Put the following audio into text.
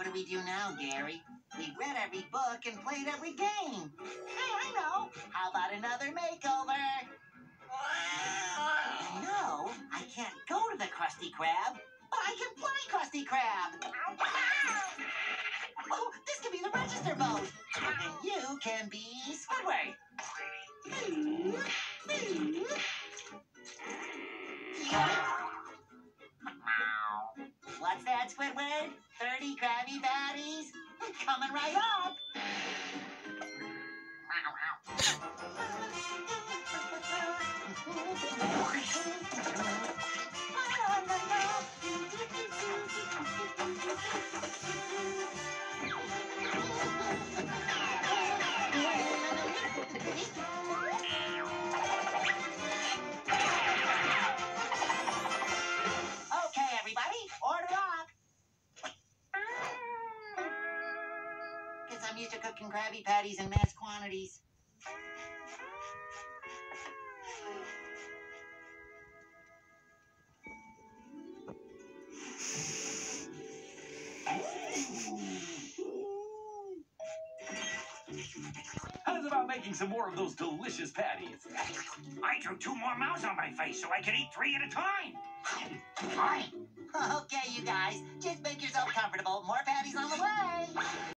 do we do now, Gary? We read every book and played every game. Hey, I know. How about another makeover? No, I can't go to the Krusty Krab, but I can play Krusty Krab. Oh, this can be the register vote. And you can be Squidward. What's that, Squidward? 30 Krabby Patties? Coming right up. Okay, everybody, order up. Guess I'm used to cooking Krabby Patties in mass quantities. How's about making some more of those delicious patties? I drew 2 more mouths on my face so I could eat 3 at a time. Okay, you guys, just make yourself comfortable. More patties on the way.